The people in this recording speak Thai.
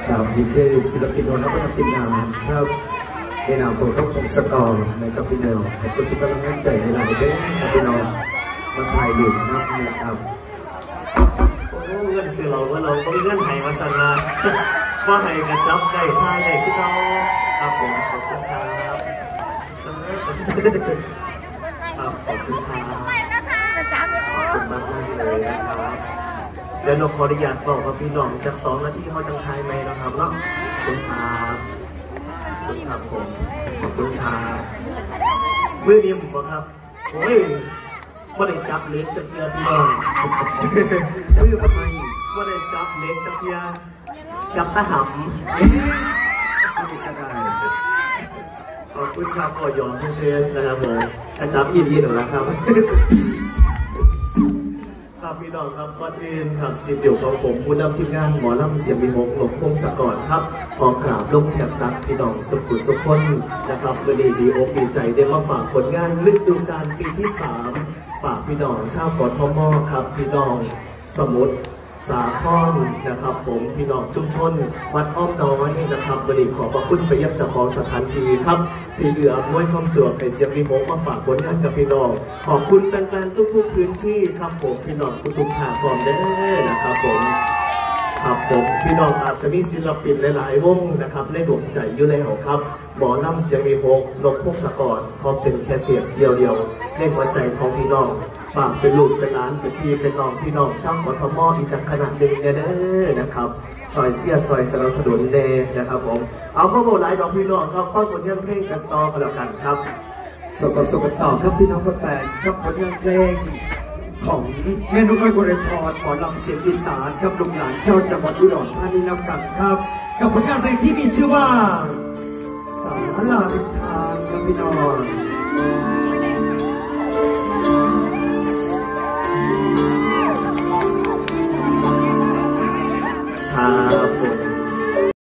ครับนี่คือศิลปินคนนักทีมงานครับในนามของทั้งสองสกอร์ในกับพี่น้องขอบคุณทุกกำลังใจในหลายเรื่องพี่น้องมาถ่ายรูปนะครับโอ้เงื่อนสื่อเราก็เงื่อนไขมาสั่งมาว่าให้กระจับไก่ท่าใหญ่ที่เขาครับผมขอบคุณครับครับขอบคุณครับขอบคุณมากเลยนะครับเดี๋ยวเราขออนุญาตบอกกับพี่น้องจาก2 นาทีเขาจังทายไหมนะครับเนาะขอบคุณครับครับผมขอบคุณครับมือนี้ผมบอกครับโอ้ยว่าได้จับเล็กจะเทียพี่น้องจะอยู่ทำไมว่าได้จับเล็กจะเทียจับตะหำขอบคุณครับขอยอมเชื่อนะครับผมจับยีนหน่อยนะครับครับพี่น้องครับก่อนอื่นครับสิบเดี่ยวของผมผู้นำทีมงานหมอลำเสียงมีหกหลบพงศกรครับขอกราบลงแถบตักพี่น้องสุขุสุขคนนะครับวันนี้ดีอกดีใจได้มาฝากผลงานฤดูกาลปีที่3ฝากพี่น้องชาวกทมครับพี่น้องสมุทรสาครนะครับผมพี่น้องชุมชนวัดอ้อมน้อยนะครับวันนี้ขอบพระคุณไปยับเจ้าของสถานที่ครับที่เหลือมวยความสะดวกให้เสียงมีหกมาฝากผลงานกับพี่น้องขอบคุณแฟนๆทุกๆพื้นที่ครับผมพี่น้องทุกๆทางพร้อมได้นะครับผมครับผมพี่น้องอาจจะมีศิลปินหลายๆวงนะครับในดวงใจอยู่แล้วครับหมอลำเสียงมีหกนกพงศกรเขาเป็นแค่เสียงเสียวเดียวในหัวใจของพี่น้องฝากเป็นลูกเป็นหลานเป็นพี่เป็นน้องพี่น้องช่างกทมอีกจากขนาดหนึ่งเด้อนะครับซอยเสียซอยสนับสนุนเด้นะครับผมเอาข้อมูลหลายดอกพี่น้องครับฟังผลงานเพลงกันต่อกันแล้วกันครับส่งกันต่อครับพี่น้องแฟนครับผลงานเพลงของแม่นุ่มไม้กุเรพรขอลำเสียงอีสานกับลุงหลานเจ้าจังหวัดอุดรธานีนำกันครับกับผลงานเพลงที่มีชื่อว่าศาลาริมทางครับพี่น้องครับผม